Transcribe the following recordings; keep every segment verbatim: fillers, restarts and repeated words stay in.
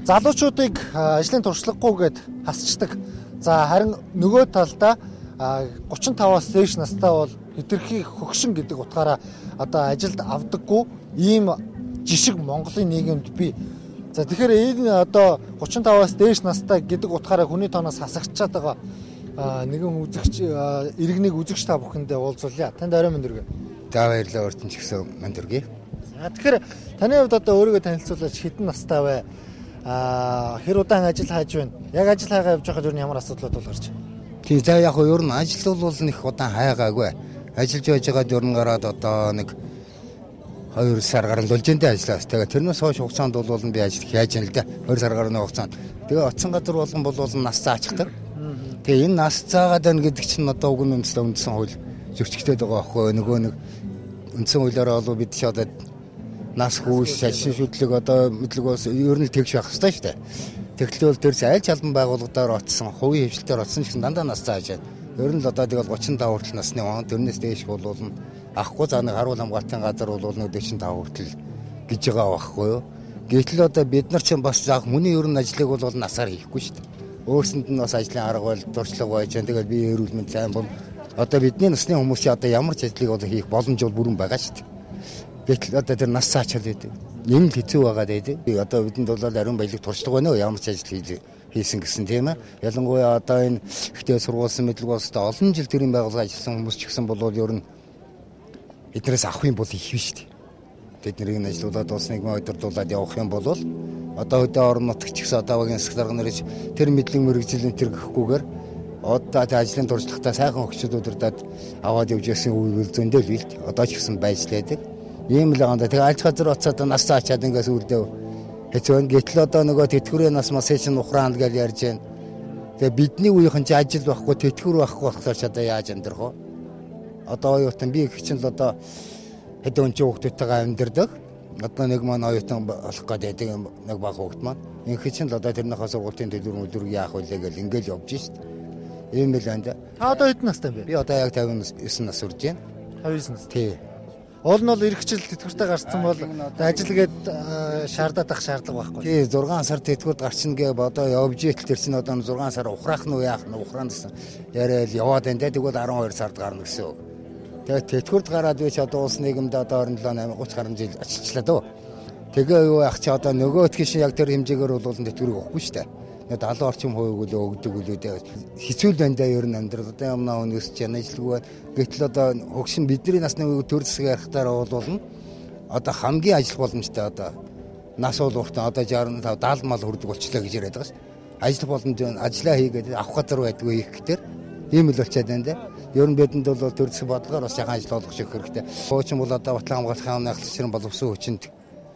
залуучуудыг ажлын туршлагагүйгээд хасчдаг. За харин нөгөө талдаа гучин таваас дээш настай бол хэтэрхий хөгшин гэдэг утгаараа одоо ажилд авдаггүй ийм жишг Монголын нийгэмд бий. За тэгэхээр энэ одоо гучин таваас дээш настай гэдэг утгаараа хүний тооноос хасагчаад байгаа нэгэн үзэгч иргэнийг үзэгч та бүхэндээ уулзуулъя. Танд орой мэнд хүргэе. За баярлалаа өртөн ч гэсэн мэнд хүргэе. За тэгэхээр таны хувьд одоо өөрийгөө танилцуулаад хэдэн настай вэ? Аа хэр удаан ажил хайж байна? Яг ажил хайгаа явж байхад юу ямар асуудлууд бол гарч байна? Тийм за яг нь ер нь ажил бол нэг удаан хайгаагүй. Ажиллаж байж байгаад ер нь гараад одоо нэг хоёр сар гаруй лулжиндээ ажиллаа. Тэгээ тэрнээс хойш хугацаанд бол би ажил хийж байна л да. хоёр сар гаруйны хугацаанд. Тэгээ оцсон газар болгон бол нас заачдаг. Тэгээ энэ нас заагаад байна гэдэг чинь одоо уг нь үндэслэн үндсэн хууль зөрчигдөд байгаа байхгүй нөгөө нэг үндсэн хуулиараа бол бид ч одоо нас хүүс шашин шүтлэг одоо мэдлэгөөс ер нь тэгш байх хэрэгтэй шүү дээ. Тэгтэл тэрс аль албан байгууллагуудаар оцсон, хувийн хвшилтээр оцсон ч гэсэн дандаа нас зааж байна. Ер нь л одоо тэгэл гучин таван хүртэл насны он тэрнээс дээш бол ахгүй за нэг харуул хамгаалтын газар бол нэг дөрвөн таван хүртэл гэж байгаа байхгүй юу. Гэтэл одоо бид нар ч бас яг хүний ер нь ажлыг бол насаар хийхгүй шүү дээ. Өөрсөнд нь бас ажлын арга барил, туршлага байж байгаа. Тэгэл би эрүүл мэнд сайн бол одоо бидний насны хүмүүс чи одоо ямар ч ажлыг бол хийх боломж бол бүрэн байгаа шүү дээ. Гэтэл одоо тэр нас цаачаал байдаг. Юм л хэцүү байгаа дээ. Би одоо бидэнд бол ариун баялаг туршлага байна уу? Ямар ч ажил хийж хийсэн гэсэн тийм ээ. Ялангуяа одоо энэ ихтэй сургуулсан мэдлэг болстой олон жил тэрийн байгууллага ажилласан хүмүүс ч гэсэн бол ер нь эднээс авах юм бол их биш дээ. Тэднийг нь ажиллуулад улс нийгмийн удирдуулаад явах юм бол одоо өдөө орон нутгч гэсэн одоо багийн засаг дарга нэрч тэр мэдлэг мэрэгжлийн тэр гэхгүйгээр одоо ажлын туршлагатай сайхан өгчд удирдаад аваад явж ясан үйл зөндөл бил одоо ч гэсэн байж лээдэг. Ийм л байгаа. Тэгээ аль газар оцоод нас цаачаад ингээс үрдээ хэцүү. Гэтэл одоо нөгөө тэтгэврийн нас масэж ухраанд гэж ярьж байна. Тэгээ бидний үеийнхэн ч ажил байхгүй тэтгэвэр байхгүй болохоор ч одоо яаж амьдрах вэ? Одоо оюутан би их чинь л одоо хэдэн ч хүүхдүүдтэйгээ амьдэрдэг. Одоо нэг маань оюутан болох гэдэг нэг баг хүүхд маань. Инх чинь л одоо тэрнийхээ сургуулийн төлөв өдөр яах вэ гэж ингээл явж шít. Ийм л байна. Та одоо хэдэн настай бэ? Би одоо яг тавин девять нас хүрж байна. тавин девять нас. Тий. Уул нь бол эрхчил тэтгэвртэй гарцсан бол ажилгээд шаардаад ах шаардлага байхгүй. Тий зургаан сар тэтгэврт гарчна гэ одоо явж итэл тэрсэн одоо зургаан сар ухраах нь яах нь ухраан гэсэн яриад яваад байна. Тэгвэл арван хоёр сард гарна гэсэн үг. Тэгээд тэтгэврт гараад би ч одоо улс нийгэмд одоо двадцать седьмиц тридцать гаруй жил ажиллачлаа дөө. Тэгээ юу яах чи одоо нөгөөдх шиг яг тэр хэмжээгээр бол тэтгэврийг өгөхгүй шүү дээ. Далуу орчим хувийг л өгдөг үлүүдээ хэцүү л байна да ер нь амьдрал одоо юмнаа өнөсч яна ажилгүй. Гэтэл одоо хөгшин бидний насны үеийг төр засгийн харахтаар бол одоо хамгийн ажил боломжтой одоо нас бол уртаа одоо шестьдесят пять даал мал хүрдэг болчлаа гэж яриад байгаа ш. Ажил боломж ажиллаа хийгээд авах газар байдгүй их гэтэр ийм л болчиход байна да. Ер нь бидэнд бол төр засгийн бодлогоор бас яхан ажил олгох шиг хэрэгтэй. Хуучин бол одоо Батлан хамгаалахын ахлагчрын боловсон хүчинд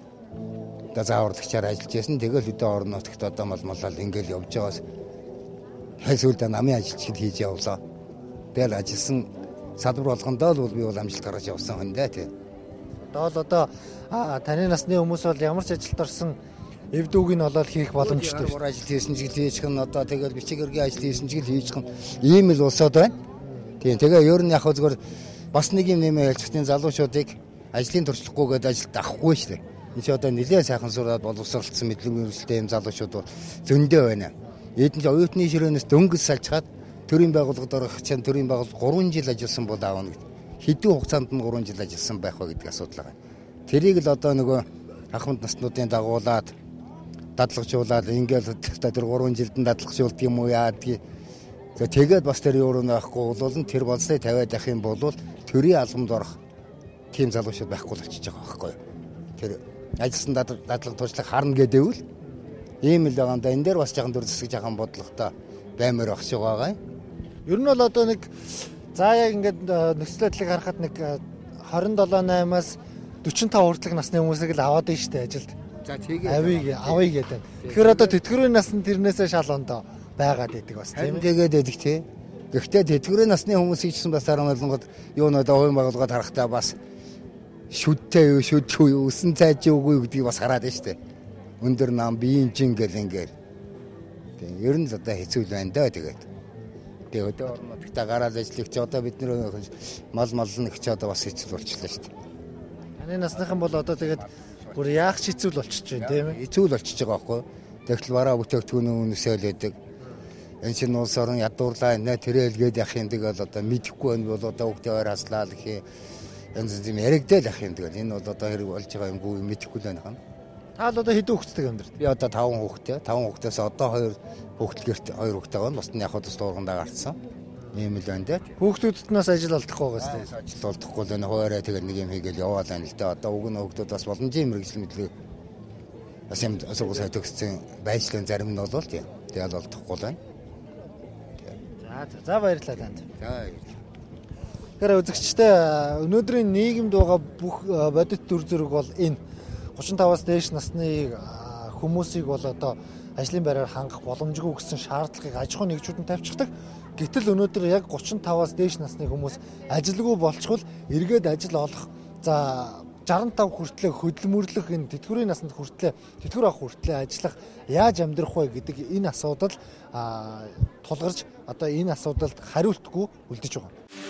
одоо зааварлагчаар ажиллаж байсан. Тэгэл өдөө орон нутагт одоо мал малал ингээл явж байгаас хайсуулда намын ажилчид хийж явлаа. Тэгэл ажилласан салбар болгондоо л би бол амжилт гаргаж явсан хүн дээ тий. Одоо л одоо таны насны хүмүүс бол ямар ч ажилд орсон эв дүүг нь болоод хийх боломжтой. Өөр ажил хийсэн ч хийчих нь одоо тэгэл бичиг хэргийн ажил хийсэн ч хийчих нь ийм л улсууд байна. Тийм тэгээ ер нь яг зүгээр бас нэг юм нэмээ хэлчихсэн залуучуудыг ажлын туршлагагүйгээд ажилд авахгүй шүү дээ. Энд чи одоо нэлээд сайхан сураад боловсролцсон мэдлэг мэргэжилтэй юм залуучууд бол зөндөө байна. Эдэн чи оюутны ширээнээс дөнгөж салчгаад төрийн байгууллагад орох чинь төрийн байгууллага гурван жил ажилласан бол аавна гэдэг. Хэдэн хугацаанд нь гурван жил ажилласан байх вэ гэдэг асуудал байгаа. Тэрийг л одоо нөгөө ахмад наснуудын дагуулад дадлагжуулаад ингээл тэр гурван жилд нь дадлагжуулдаг юм уу яадгийг. Тэгээд бас тэр юу нөхгүй бол тэр болцлыг тавиад явах юм бол төрийн албамд орох тийм залуучууд байхгүй л болчихж байгаа байхгүй. Тэр ажилласан дадлага туршлага харна гэдэвэл ийм л байгаа юм да. Энэ дээр бас жоохон дүрсгэж жоохон бодлоготой баймаар багш байгаа юм. Ер нь бол одоо нэг за яг ингээд нөхцөл байдлыг харахад нэг двадцать seven eight-аас forty-five хүртэлх насны хүмүүсийг л аваад байна шүү дээ ажилд. За тэгээ авъя авъя гэдэг. Тэгэхээр одоо тэтгэврийн нас нь тэрнээсээ шал ондоо байгаад байдаг бас тийм ээ. Тэгээд байдаг тий. Гэхдээ тэтгэврийн насны хүмүүсийг ч бас арга болгоод юу нөө хувийн байгууллагад харахтаа бас шүдтэй юу шүдгүй юу өсөн цайж үгүй гэдгийг бас хараад байна шүү дээ. Өндөр нам биеийн жин гэл ингээл. Тийм ер нь л одоо хэцүү байна даа тэгээд. Тэгээ өдөө орон нутгтаа гараад ажиллах чи одоо бид нэр мал малн их чи одоо бас хэцүү болчихлоо шүү дээ. Таны насныхан бол одоо тэгээд бүр яах ч хэцүү л болчихж байна тийм ээ. Хэцүү л болчихж байгаа байхгүй. Тэгтэл бараа бүтээгдэхүүнийн үнэсэл байдаг. Энэ чинь улс орон ядуурлаа нэ тэрэлгээд явах юм тэгэл одоо мэдэхгүй байна бол одоо хүүхдээ ойр хаслаа гэх юм. Янз янз юм яригдэл ах юм тэгэл энэ бол одоо хэрэг болж байгаа юм бүү мэдэхгүй л байна хаа. Та л одоо хэдэн хүүхэдтэй амьдрал? Би одоо таван хүүхэдтэй. таван хүүхдээс одоо хоёр хүүхдэл гэрт хоёр хүүхдтэй байна. Бусд нь яг хот дургандаа гарцсан. Ийм л байна дээ. Хүүхдүүднээс ажил олдохгүй байгаас тийм. Ажил олдохгүй л энэ хоорой тэгэл нэг юм хийгээл яваал байна л дээ. Одоо уг нь хүүхдүүд бас боломжийн мэрэгжил мэдлэг бас юм асуух сайд өгсөн байцлын зарим нь бол тийм. Тэгэл олдохгүй л байна. За за баярлалаа танд. За. Тэгэхээр үзэгчтэй өнөөдрийн нийгэмд байгаа бүх бодит төр зүрэг бол энэ гучин таваас дээш насны хүмүүсийг бол одоо ажлын байраар хангах боломжгүй гэсэн шаардлагыг аж ахуйн нэгжүүд нь тавьчихдаг. Гэтэл өнөөдөр яг гучин таваас дээш насны хүмүүс ажилгүй болчихвол эргээд ажил олох за жаран тав хүртлэх хөдөлмөрлөх энэ тэтгэврийн насанд хүртлэх тэтгэвэр авах хүртлэх ажиллах яаж амьдрах вэ гэдэг энэ асуудал тулгарч одоо энэ асуудалд хариултгүй үлдэж байгаа.